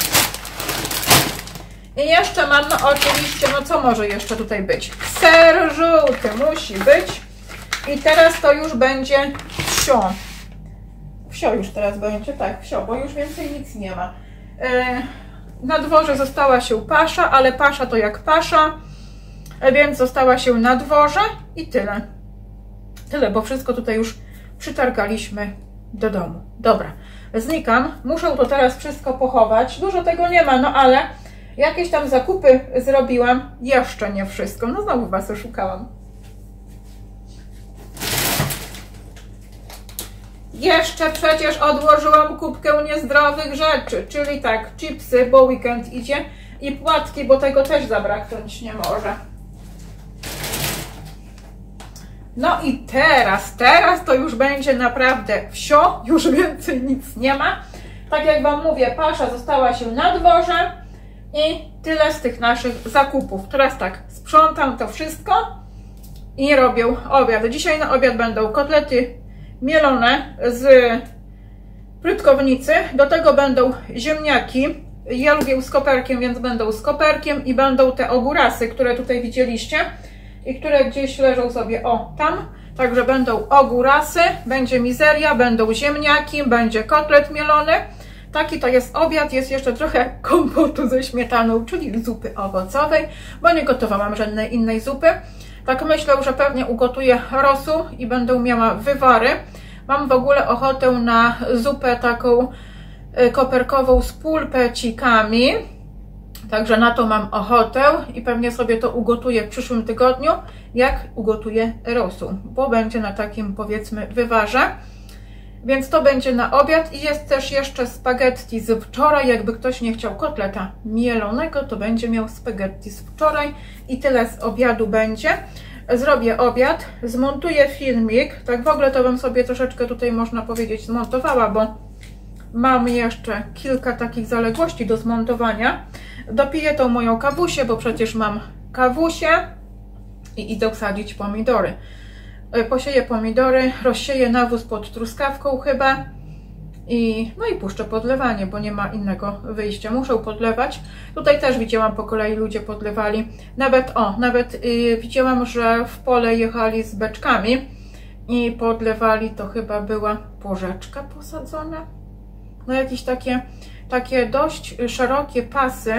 I jeszcze mam no, oczywiście, no co może jeszcze tutaj być? Ser żółty musi być. I teraz to już będzie wsio. Wsio już teraz będzie, tak, wsio, bo już więcej nic nie ma. Yy, na dworze została się pasza, ale pasza to jak pasza, więc została się na dworze i tyle. Tyle, bo wszystko tutaj już przytargaliśmy do domu. Dobra, znikam. Muszę to teraz wszystko pochować. Dużo tego nie ma, no ale jakieś tam zakupy zrobiłam. Jeszcze nie wszystko. No znowu Was oszukałam. Jeszcze przecież odłożyłam kubkę niezdrowych rzeczy, czyli tak, chipsy, bo weekend idzie, i płatki, bo tego też zabraknąć nie może. No i teraz, teraz to już będzie naprawdę wsio, już więcej nic nie ma. Tak jak Wam mówię, pasza została się na dworze i tyle z tych naszych zakupów. Teraz tak, sprzątam to wszystko i robię obiad. Dzisiaj na obiad będą kotlety mielone z prytkownicy, do tego będą ziemniaki. Ja lubię z koperkiem, więc będą z koperkiem i będą te ogórasy, które tutaj widzieliście i które gdzieś leżą sobie, o, tam. Także będą ogórasy, będzie mizeria, będą ziemniaki, będzie kotlet mielony. Taki to jest obiad, jest jeszcze trochę kompotu ze śmietaną, czyli zupy owocowej, bo nie gotowałam żadnej innej zupy. Tak myślę, że pewnie ugotuję rosół i będę miała wywary. Mam w ogóle ochotę na zupę taką koperkową z pulpecikami. Także na to mam ochotę i pewnie sobie to ugotuję w przyszłym tygodniu, jak ugotuję rosół, bo będzie na takim, powiedzmy, wywarze. Więc to będzie na obiad i jest też jeszcze spaghetti z wczoraj. Jakby ktoś nie chciał kotleta mielonego, to będzie miał spaghetti z wczoraj i tyle z obiadu będzie. Zrobię obiad, zmontuję filmik. Tak w ogóle to bym sobie troszeczkę tutaj, można powiedzieć, zmontowała, bo mam jeszcze kilka takich zaległości do zmontowania. Dopiję tą moją kawusię, bo przecież mam kawusię i idę wsadzić pomidory. Posieję pomidory, rozsieję nawóz pod truskawką chyba i no i puszczę podlewanie, bo nie ma innego wyjścia. Muszę podlewać. Tutaj też widziałam po kolei ludzie podlewali. Nawet o, nawet yy, widziałam, że w pole jechali z beczkami i podlewali, to chyba była porzeczka posadzona. No jakieś takie, takie dość szerokie pasy,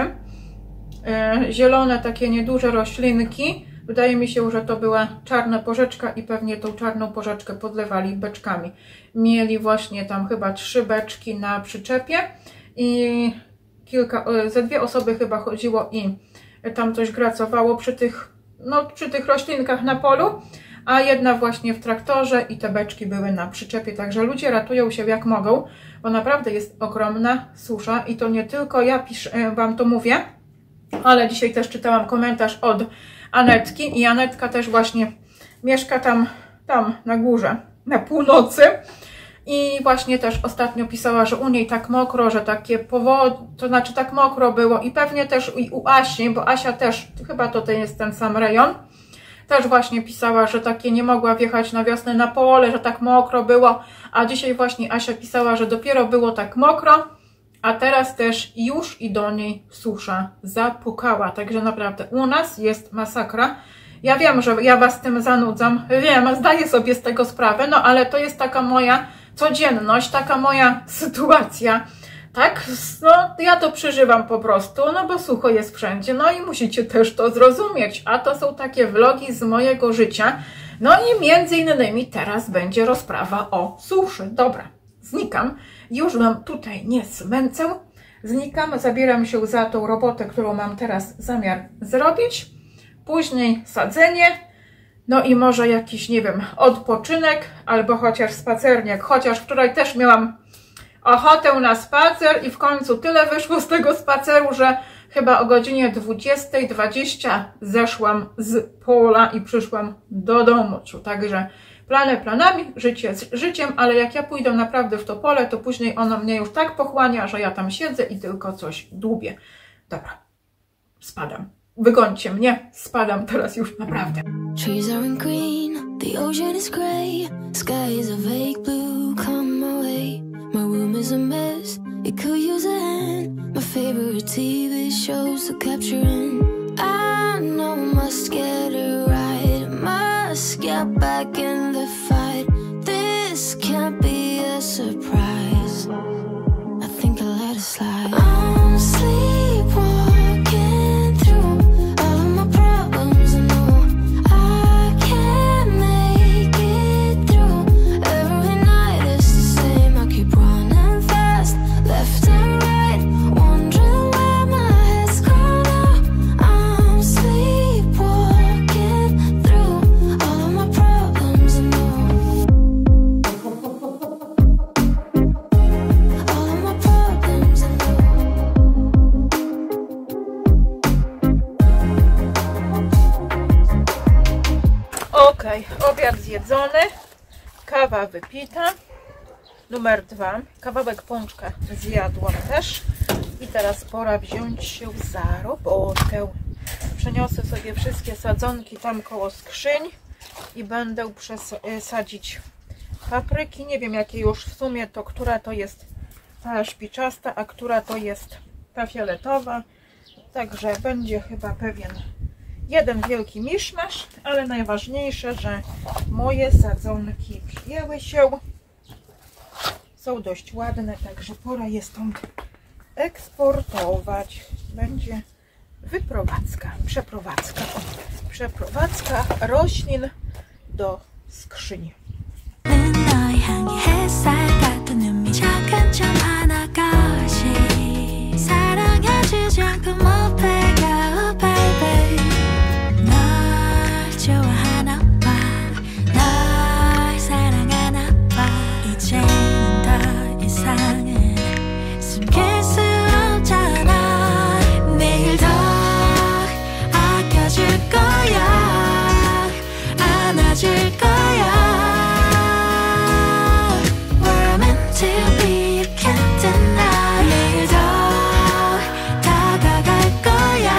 yy, zielone takie nieduże roślinki. Wydaje mi się, że to była czarna porzeczka i pewnie tą czarną porzeczkę podlewali beczkami. Mieli właśnie tam chyba trzy beczki na przyczepie i kilka, ze dwie osoby chyba chodziło i tam coś gracowało przy tych no, przy tych roślinkach na polu, a jedna właśnie w traktorze i te beczki były na przyczepie. Także ludzie ratują się jak mogą, bo naprawdę jest ogromna susza i to nie tylko ja piszę, Wam to mówię, ale dzisiaj też czytałam komentarz od Anetki i Anetka też właśnie mieszka tam, tam na górze, na północy. I właśnie też ostatnio pisała, że u niej tak mokro, że takie powody, to znaczy tak mokro było i pewnie też i u Asi, bo Asia też, chyba to jest ten sam rejon, też właśnie pisała, że takie nie mogła wjechać na wiosnę na pole, że tak mokro było, a dzisiaj właśnie Asia pisała, że dopiero było tak mokro, a teraz też już i do niej susza zapukała, także naprawdę u nas jest masakra. Ja wiem, że ja Was tym zanudzam, wiem, zdaję sobie z tego sprawę, no ale to jest taka moja codzienność, taka moja sytuacja, tak? No, ja to przeżywam po prostu, no bo sucho jest wszędzie, no i musicie też to zrozumieć, a to są takie vlogi z mojego życia, no i między innymi teraz będzie rozprawa o suszy. Dobra, znikam, już Wam tutaj nie smęcę, znikam, zabieram się za tą robotę, którą mam teraz zamiar zrobić, później sadzenie, no i może jakiś, nie wiem, odpoczynek, albo chociaż spacerniak, chociaż wczoraj też miałam ochotę na spacer i w końcu tyle wyszło z tego spaceru, że chyba o godzinie dwudziestej dwadzieścia zeszłam z pola i przyszłam do domu. Także plany planami, życie z życiem, ale jak ja pójdę naprawdę w to pole, to później ono mnie już tak pochłania, że ja tam siedzę i tylko coś dłubię. Dobra, spadam. Wygońcie mnie, spadam teraz już naprawdę. Trees aren't green, the ocean is grey, sky is a vague blue, come my way. My room is a mess, it could use a hand. My favorite T V shows to capture in. I know must get it right, must get back in the fight. This can't be a surprise. I think I'll let it slide. I'm sleepwalking through all of my problems. I know I can't make it through. Every night is the same. I keep running fast, left and right, wondering where my head's gone now. I'm sleepwalking through all of my problems. I know all of my problems. I know. Okej, obiad zjedzony, kawa wypita, numer dwa, kawałek pączka zjadłam też i teraz pora wziąć się za robotę. Przeniosę sobie wszystkie sadzonki tam koło skrzyń i będę sadzić papryki. Nie wiem jakie już w sumie to, która to jest ta szpiczasta, a która to jest ta fioletowa. Także będzie chyba pewien jeden wielki miszmasz, ale najważniejsze, że moje sadzonki przyjęły się. Są dość ładne, także pora je stąd eksportować. Będzie wyprowadzka, przeprowadzka. Przeprowadzka roślin do skrzyni. 너의 향기 햇살 같은 눈빛 작은 점 하나까지 사랑해주지 않고 못 배가 baby 널 좋아하나 봐 널 사랑하나 봐 이제는 더 이상은 숨길 수 없잖아 내일 더 아껴줄 거야 안아줄 거야 We're meant to be, you can't deny 내일 더 다가갈 거야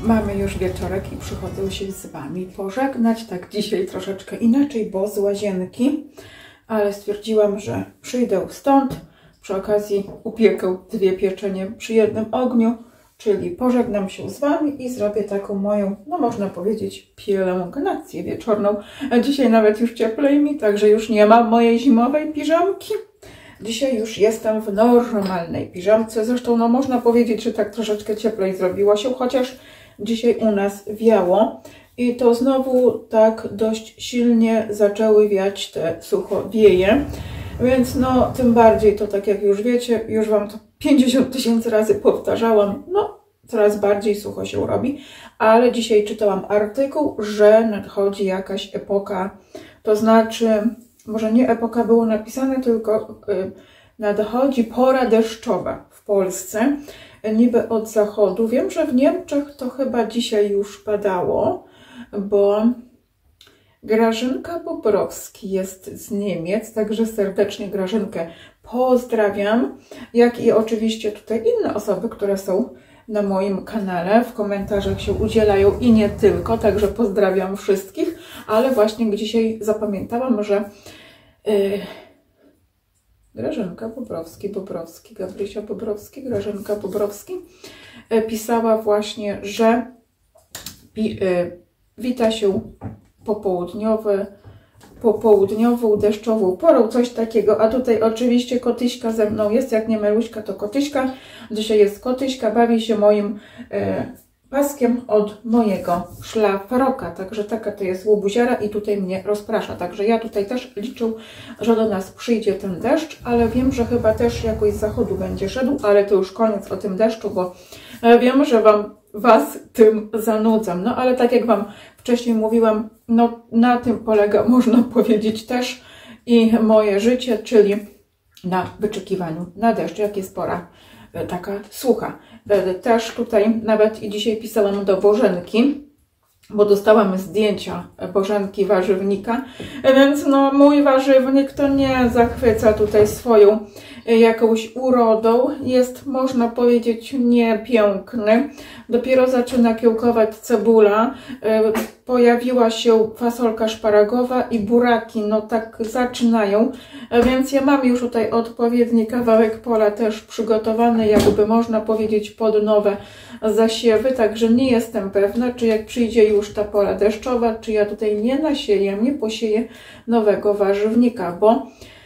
Mamy już wieczorek i przychodzę się z Wami pożegnać. Tak dzisiaj troszeczkę inaczej, bo z łazienki. Ale stwierdziłam, że przyjdę stąd. Przy okazji upiekę dwie pieczenie przy jednym ogniu. Czyli pożegnam się z Wami i zrobię taką moją, no można powiedzieć, pielęgnację wieczorną. A dzisiaj nawet już cieplej mi, także już nie ma mojej zimowej piżamki. Dzisiaj już jestem w normalnej piżamce. Zresztą no można powiedzieć, że tak troszeczkę cieplej zrobiło się, chociaż dzisiaj u nas wiało. I to znowu tak dość silnie zaczęły wiać te suchowieje. Więc no tym bardziej to tak jak już wiecie, już Wam to pięćdziesiąt tysięcy razy powtarzałam, no coraz bardziej sucho się robi. Ale dzisiaj czytałam artykuł, że nadchodzi jakaś epoka, to znaczy... Może nie epoka było napisane, tylko y, nadchodzi pora deszczowa w Polsce, niby od zachodu. Wiem, że w Niemczech to chyba dzisiaj już padało, bo Grażynka Bobrowski jest z Niemiec, także serdecznie Grażynkę pozdrawiam, jak i oczywiście tutaj inne osoby, które są na moim kanale, w komentarzach się udzielają i nie tylko, także pozdrawiam wszystkich, ale właśnie dzisiaj zapamiętałam, że yy, Grażynka Bobrowski, Bobrowski, Gabrysia Bobrowski, Grażynka Bobrowski yy, pisała właśnie, że pi, yy, wita się popołudniowe, popołudniową, deszczową porą, coś takiego, a tutaj oczywiście Kotyśka ze mną jest, jak nie Meluśka, to Kotyśka. Dzisiaj jest Kotyśka, bawi się moim e, paskiem od mojego szlafroka, także taka to jest łobuziara i tutaj mnie rozprasza, także ja tutaj też liczę, że do nas przyjdzie ten deszcz, ale wiem, że chyba też jakoś z zachodu będzie szedł, ale to już koniec o tym deszczu, bo wiem, że Wam Was tym zanudzam, no ale tak jak Wam wcześniej mówiłam, no na tym polega, można powiedzieć, też i moje życie, czyli na wyczekiwaniu na deszcz, jak jest pora taka sucha. Też tutaj nawet i dzisiaj pisałam do Bożenki, bo dostałam zdjęcia Bożenki warzywnika, więc no mój warzywnik to nie zachwyca tutaj swoją jakąś urodą, jest można powiedzieć niepiękny. Dopiero zaczyna kiełkować cebula, pojawiła się fasolka szparagowa i buraki, no tak zaczynają, więc ja mam już tutaj odpowiedni kawałek pola też przygotowany, jakby można powiedzieć pod nowe zasiewy, także nie jestem pewna, czy jak przyjdzie już ta pora deszczowa, czy ja tutaj nie nasieję, nie posieję nowego warzywnika, bo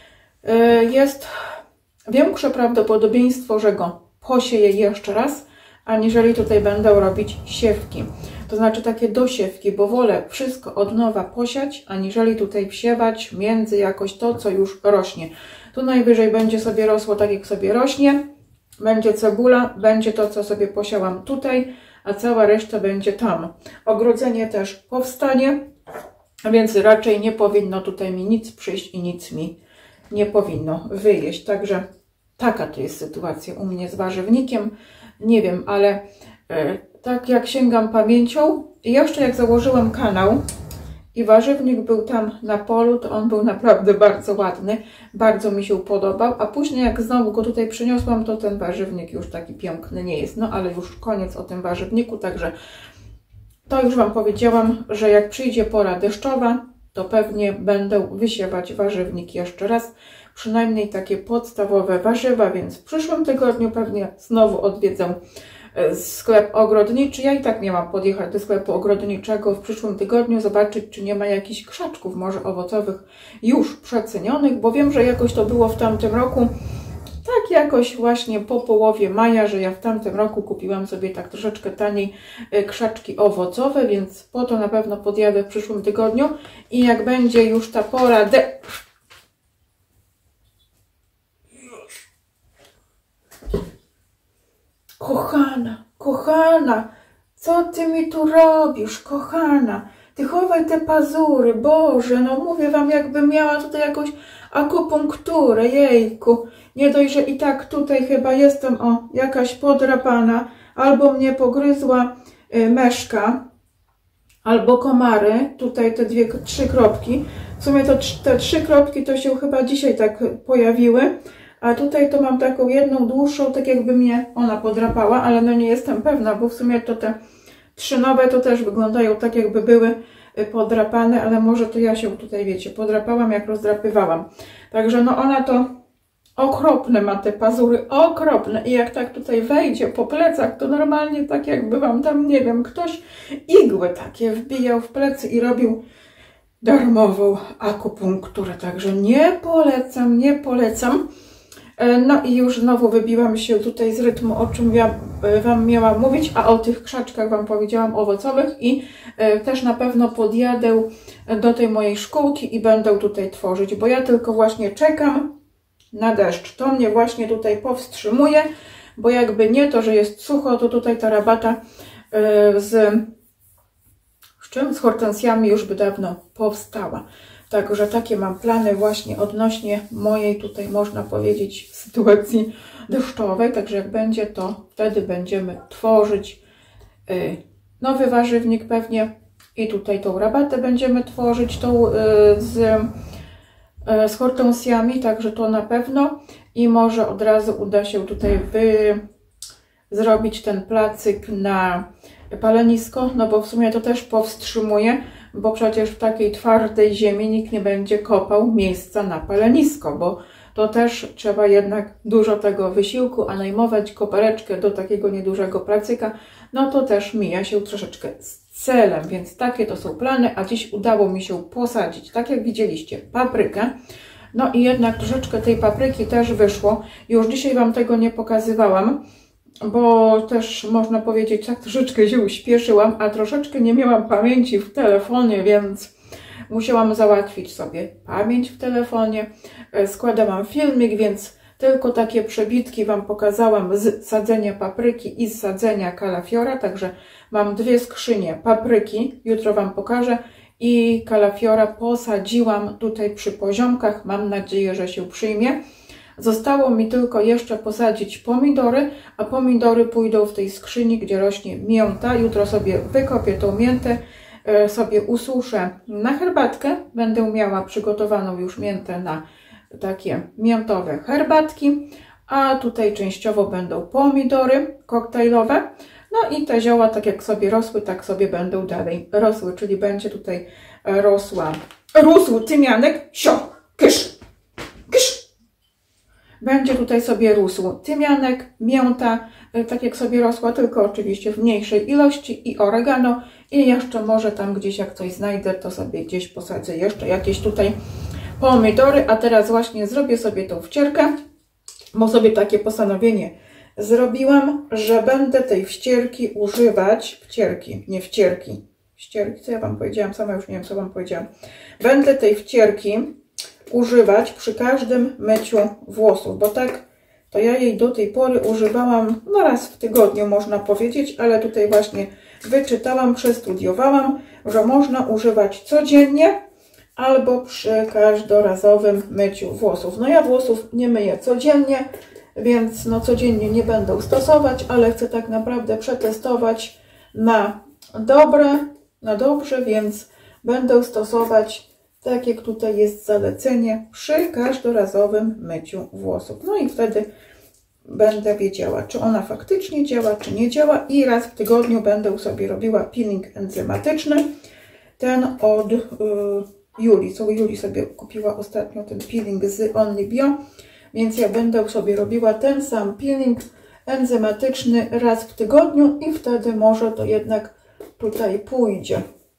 jest większe prawdopodobieństwo, że go posieję jeszcze raz, aniżeli tutaj będę robić siewki. To znaczy takie dosiewki, bo wolę wszystko od nowa posiać, aniżeli tutaj wsiewać między jakoś to, co już rośnie. Tu najwyżej będzie sobie rosło tak, jak sobie rośnie, będzie cebula, będzie to, co sobie posiałam tutaj, a cała reszta będzie tam. Ogrodzenie też powstanie, więc raczej nie powinno tutaj mi nic przyjść i nic mi nie powinno wyjeść. Także taka to jest sytuacja u mnie z warzywnikiem. Nie wiem, ale e, tak jak sięgam pamięcią, jeszcze jak założyłam kanał i warzywnik był tam na polu, to on był naprawdę bardzo ładny, bardzo mi się podobał, a później jak znowu go tutaj przyniosłam, to ten warzywnik już taki piękny nie jest. No ale już koniec o tym warzywniku, także to już Wam powiedziałam, że jak przyjdzie pora deszczowa, to pewnie będę wysiewać warzywnik jeszcze raz, przynajmniej takie podstawowe warzywa, więc w przyszłym tygodniu pewnie znowu odwiedzę sklep ogrodniczy. Ja i tak miałam podjechać do sklepu ogrodniczego w przyszłym tygodniu, zobaczyć, czy nie ma jakichś krzaczków, może owocowych, już przecenionych, bo wiem, że jakoś to było w tamtym roku, tak jakoś właśnie po połowie maja, że ja w tamtym roku kupiłam sobie tak troszeczkę taniej krzaczki owocowe, więc po to na pewno podjadę w przyszłym tygodniu i jak będzie już ta pora de... Kochana, kochana, co ty mi tu robisz, kochana? Ty chowaj te pazury, Boże, no mówię Wam, jakbym miała tutaj jakąś akupunkturę, jejku. Nie dość, że i tak tutaj chyba jestem, o, jakaś podrapana, albo mnie pogryzła y, meszka, albo komary, tutaj te dwie, trzy kropki. W sumie to te trzy kropki to się chyba dzisiaj tak pojawiły, a tutaj to mam taką jedną dłuższą, tak jakby mnie ona podrapała, ale no nie jestem pewna, bo w sumie to te Trzy nowe to też wyglądają tak, jakby były podrapane, ale może to ja się tutaj, wiecie, podrapałam, jak rozdrapywałam. Także no ona to okropne ma te pazury, okropne. I jak tak tutaj wejdzie po plecach, to normalnie tak jakby wam tam, nie wiem, ktoś igły takie wbijał w plecy i robił darmową akupunkturę. Także nie polecam, nie polecam. No i już znowu wybiłam się tutaj z rytmu, o czym ja wam miałam mówić, a o tych krzaczkach wam powiedziałam, owocowych, i też na pewno podjadę do tej mojej szkółki i będę tutaj tworzyć, bo ja tylko właśnie czekam na deszcz. To mnie właśnie tutaj powstrzymuje, bo jakby nie to, że jest sucho, to tutaj ta rabata z, z czym? Z hortensjami już by dawno powstała. Także takie mam plany właśnie odnośnie mojej tutaj, można powiedzieć, sytuacji deszczowej. Także jak będzie, to wtedy będziemy tworzyć nowy warzywnik pewnie i tutaj tą rabatę będziemy tworzyć tą z, z hortensjami, także to na pewno. I może od razu uda się tutaj wy, zrobić ten placyk na palenisko, no bo w sumie to też powstrzymuje, bo przecież w takiej twardej ziemi nikt nie będzie kopał miejsca na palenisko, bo to też trzeba jednak dużo tego wysiłku, a najmować kopareczkę do takiego niedużego placyka, no to też mija się troszeczkę z celem, więc takie to są plany, a dziś udało mi się posadzić, tak jak widzieliście, paprykę. No i jednak troszeczkę tej papryki też wyszło. Już dzisiaj wam tego nie pokazywałam, bo też można powiedzieć, tak troszeczkę się uśpieszyłam, a troszeczkę nie miałam pamięci w telefonie, więc musiałam załatwić sobie pamięć w telefonie. Składałam filmik, więc tylko takie przebitki wam pokazałam z sadzenia papryki i z sadzenia kalafiora, także mam dwie skrzynie papryki, jutro wam pokażę, i kalafiora posadziłam tutaj przy poziomkach, mam nadzieję, że się przyjmie. Zostało mi tylko jeszcze posadzić pomidory, a pomidory pójdą w tej skrzyni, gdzie rośnie mięta. Jutro sobie wykopię tą miętę, sobie ususzę na herbatkę. Będę miała przygotowaną już miętę na takie miętowe herbatki, a tutaj częściowo będą pomidory koktajlowe. No i te zioła, tak jak sobie rosły, tak sobie będą dalej rosły, czyli będzie tutaj rosła, rósł tymianek, sio, kysz, kysz. Będzie tutaj sobie rósł tymianek, mięta, tak jak sobie rosła, tylko oczywiście w mniejszej ilości, i oregano, i jeszcze może tam gdzieś, jak coś znajdę, to sobie gdzieś posadzę jeszcze jakieś tutaj pomidory. A teraz właśnie zrobię sobie tą wcierkę, bo sobie takie postanowienie zrobiłam, że będę tej wścierki używać, wcierki, nie wcierki, wścierki, co ja wam powiedziałam, sama już nie wiem, co wam powiedziałam. Będę tej wcierki używać przy każdym myciu włosów, bo tak to ja jej do tej pory używałam no raz w tygodniu, można powiedzieć, ale tutaj właśnie wyczytałam, przestudiowałam, że można używać codziennie albo przy każdorazowym myciu włosów. No ja włosów nie myję codziennie, więc no codziennie nie będę stosować, ale chcę tak naprawdę przetestować na dobre, na dobrze, więc będę stosować tak, jak tutaj jest zalecenie, przy każdorazowym myciu włosów. No i wtedy będę wiedziała, czy ona faktycznie działa, czy nie działa, i raz w tygodniu będę sobie robiła peeling enzymatyczny. Ten od y, Julii, co Julii sobie kupiła ostatnio, ten peeling z Only Bio. Więc ja będę sobie robiła ten sam peeling enzymatyczny raz w tygodniu i wtedy może to jednak tutaj pójdzie.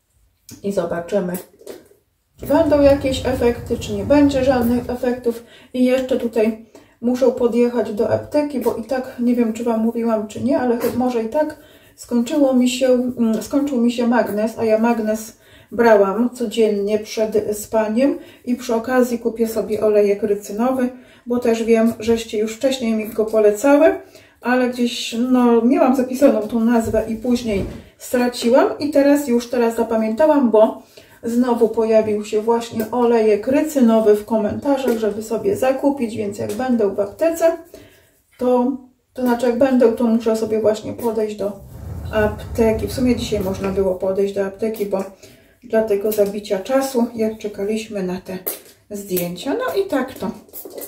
I zobaczymy, czy będą jakieś efekty, czy nie będzie żadnych efektów. I jeszcze tutaj muszę podjechać do apteki, bo i tak nie wiem, czy wam mówiłam, czy nie, ale może i tak skończyło mi się, skończył mi się magnes, a ja magnes brałam codziennie przed spaniem i przy okazji kupię sobie olejek rycynowy, bo też wiem, żeście już wcześniej mi go polecały, ale gdzieś no, miałam zapisaną tą nazwę i później straciłam i teraz już teraz zapamiętałam, bo znowu pojawił się właśnie olejek rycynowy w komentarzach, żeby sobie zakupić, więc jak będę w aptece, to, to znaczy jak będę, to muszę sobie właśnie podejść do apteki. W sumie dzisiaj można było podejść do apteki, bo dla tego zabicia czasu, jak czekaliśmy na te zdjęcia. No i tak to.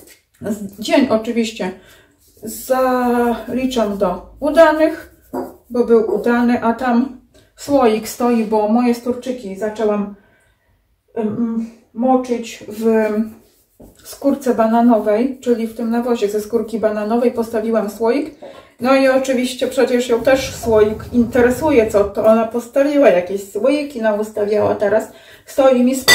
Dzień oczywiście zaliczam do udanych, bo był udany, a tam słoik stoi, bo moje sturczyki zaczęłam um, moczyć w skórce bananowej, czyli w tym nawozie ze skórki bananowej postawiłam słoik. No i oczywiście przecież ją też słoik interesuje, co to ona postawiła, jakieś słoiki nam ustawiała teraz. Stoi miska,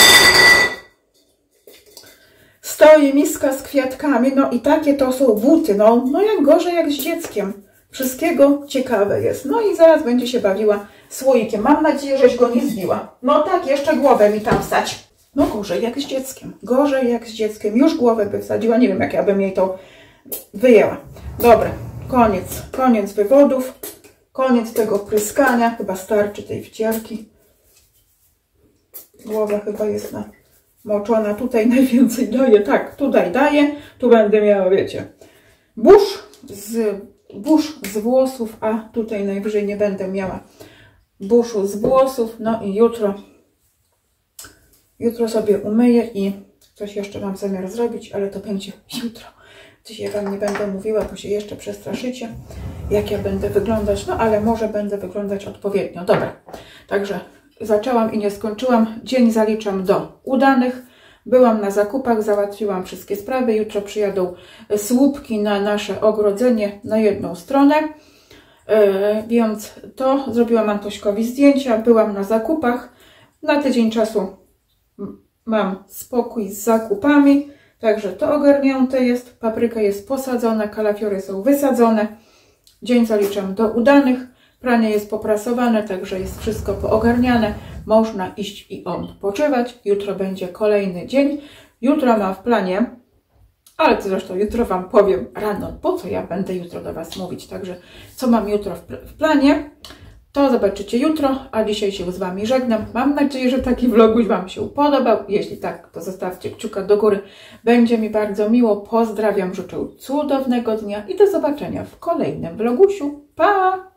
stoi miska z kwiatkami, no i takie to są buty, no, no jak gorzej jak z dzieckiem. Wszystkiego ciekawe jest. No i zaraz będzie się bawiła słoikiem. Mam nadzieję, żeś go nie zbiła. No tak, jeszcze głowę mi tam wstać. No gorzej jak z dzieckiem. Gorzej jak z dzieckiem. Już głowę by wsadziła. Nie wiem, jak ja bym jej to wyjęła. Dobra, koniec. Koniec wywodów. Koniec tego pryskania. Chyba starczy tej wcierki. Głowa chyba jest namoczona. Tutaj najwięcej daje. Tak, tutaj daję. Tu będę miała, wiecie, burz z, burz z włosów, a tutaj najwyżej nie będę miała buszu z włosów. No i jutro Jutro sobie umyję i coś jeszcze mam zamiar zrobić, ale to będzie jutro. Dzisiaj Wam nie będę mówiła, bo się jeszcze przestraszycie, jak ja będę wyglądać. No ale może będę wyglądać odpowiednio. Dobra, także zaczęłam i nie skończyłam. Dzień zaliczam do udanych. Byłam na zakupach, załatwiłam wszystkie sprawy. Jutro przyjadą słupki na nasze ogrodzenie na jedną stronę. Yy, więc to zrobiłam Antośkowi zdjęcia. Byłam na zakupach. Na tydzień czasu mam spokój z zakupami, także to ogarnięte jest, papryka jest posadzona, kalafiory są wysadzone, dzień zaliczam do udanych, pranie jest poprasowane, także jest wszystko poogarniane, można iść i odpoczywać, jutro będzie kolejny dzień, jutro mam w planie, ale zresztą jutro Wam powiem rano, po co ja będę jutro do Was mówić, także co mam jutro w planie, to zobaczycie jutro, a dzisiaj się z Wami żegnam. Mam nadzieję, że taki vloguś Wam się podobał. Jeśli tak, to zostawcie kciuka do góry. Będzie mi bardzo miło. Pozdrawiam, życzę cudownego dnia i do zobaczenia w kolejnym vlogusiu. Pa!